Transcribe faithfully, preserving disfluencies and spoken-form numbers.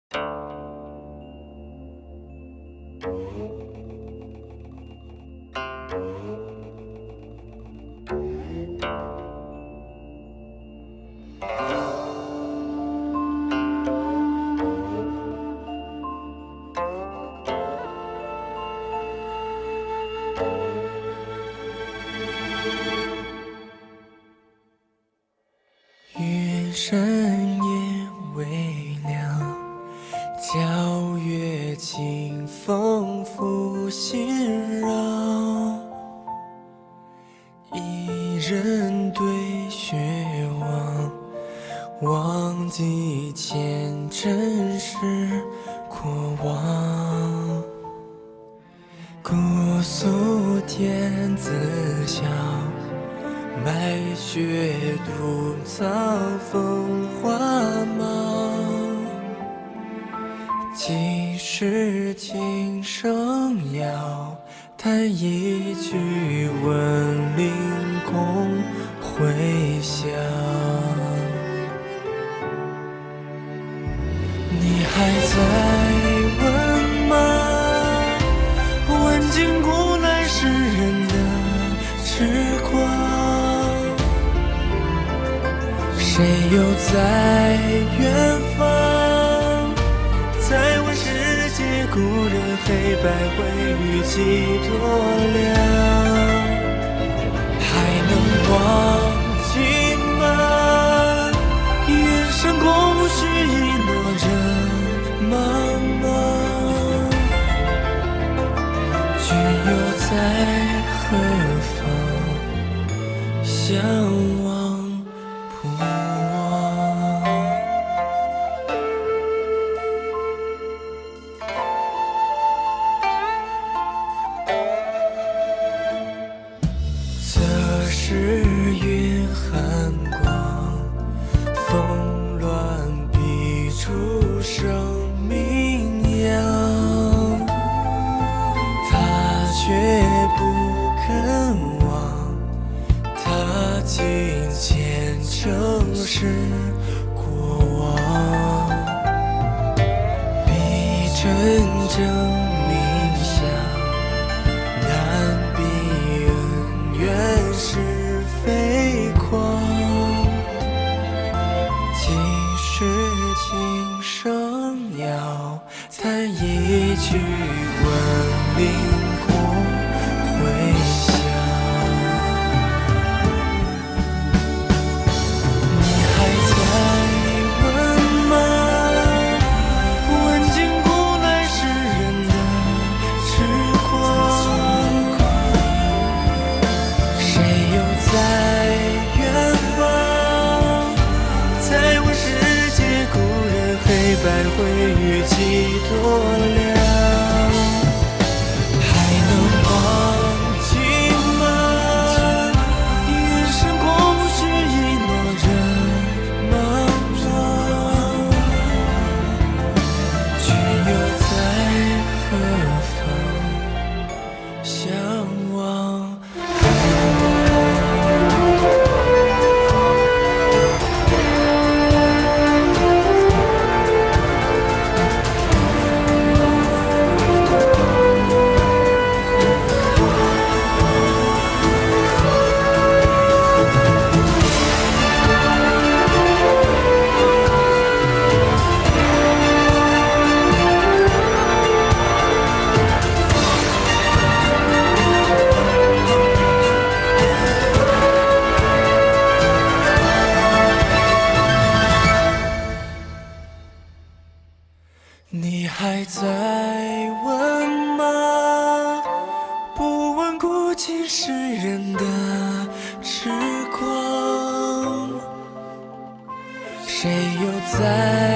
月深夜微凉，皎月清风拂心扰。一人对雪望，忘记前尘世过往。姑苏天子笑，白雪独草风花茂。几时琴声摇，弹一曲问灵空回响。你还在问吗？问尽古来世人的痴狂。谁又在远方？再问世界故人黑白灰与几多凉？还能忘记吗？远山空虚一诺人茫茫，君又在何方？相望不忘。则是云寒光，风乱笔出生名扬。他却不肯忘，他尽前尘世过往。笔真正冥想，难避恩怨是非狂。几时琴声摇，弹一曲问灵空回响。你还在问吗？问尽古来世人的痴狂。谁又在远方？再问世界故人黑白灰与几多凉？还能忘记吗？远山空虚一诺人茫茫，君又在何方？相望你还在问吗？不问古今世人的痴狂。谁又在